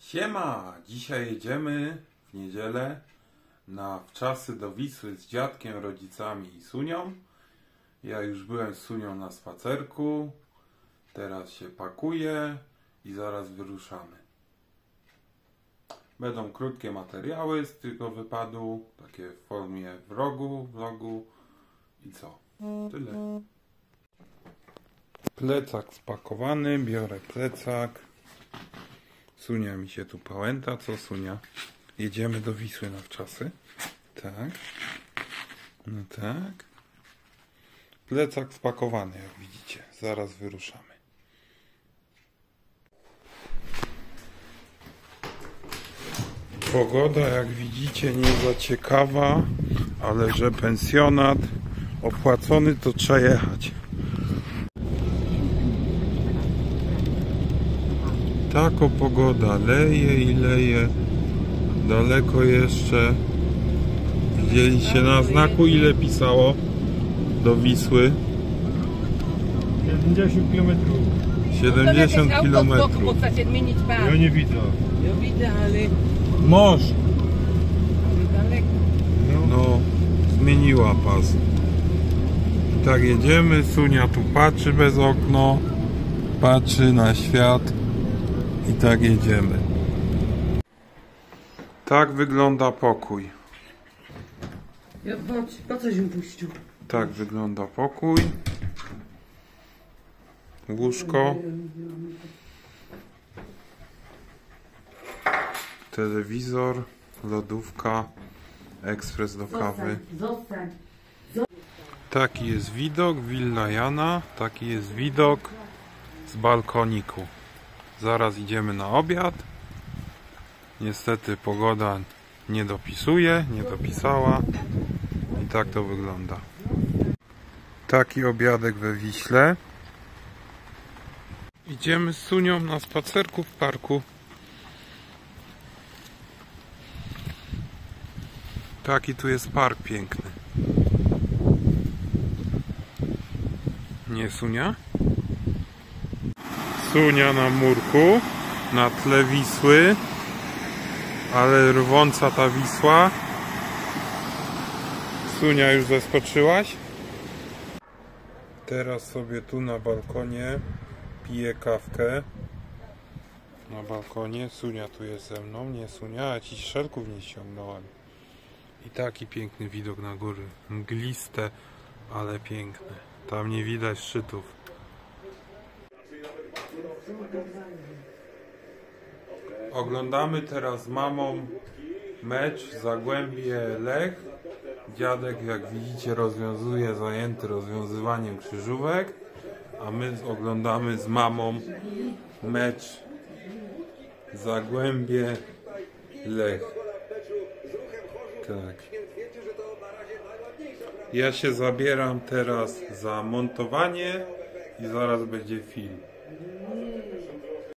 Siema! Dzisiaj jedziemy w niedzielę na wczasy do Wisły z dziadkiem, rodzicami i Sunią. Ja już byłem z Sunią na spacerku. Teraz się pakuję i zaraz wyruszamy. Będą krótkie materiały z tego wypadu, takie w formie vlogu i co? Tyle. Plecak spakowany, biorę plecak. Sunia mi się tu pałęta. Co, Sunia? Jedziemy do Wisły na wczasy. Tak. No tak. Plecak spakowany, jak widzicie. Zaraz wyruszamy. Pogoda, jak widzicie, nie za ciekawa, ale że pensjonat opłacony, to trzeba jechać. Tako pogoda, leje i leje. Daleko jeszcze. Widzieliście na znaku, ile pisało do Wisły? 70 km. 70 km. Ja nie widzę. Ja widzę, ale Morz. daleko. No, zmieniła pas. I tak jedziemy, Sunia tu patrzy bez okno, patrzy na świat i tak jedziemy. Tak wygląda pokój. Ja po coś ją puścił? Tak wygląda pokój. Łóżko. Telewizor, lodówka, ekspres do kawy. Zostań. Taki jest widok, willa Jana. Taki jest widok z balkoniku. Zaraz idziemy na obiad. Niestety pogoda nie dopisuje, nie dopisała. I tak to wygląda. Taki obiadek we Wiśle. Idziemy z Sunią na spacerku w parku. Taki tu jest park piękny. Nie, Sunia? Sunia na murku, na tle Wisły, ale rwąca ta Wisła. Sunia, już zaskoczyłaś? Teraz sobie tu na balkonie piję kawkę. Na balkonie. Sunia tu jest ze mną. Nie, Sunia, ja ci szelków nie ściągnąłem. I taki piękny widok na góry. Mgliste, ale piękne. Tam nie widać szczytów. Oglądamy teraz z mamą mecz Zagłębie Lech. Dziadek, jak widzicie, zajęty rozwiązywaniem krzyżówek, a my oglądamy z mamą mecz Zagłębie Lech. Tak. Ja się zabieram teraz za montowanie i zaraz będzie film.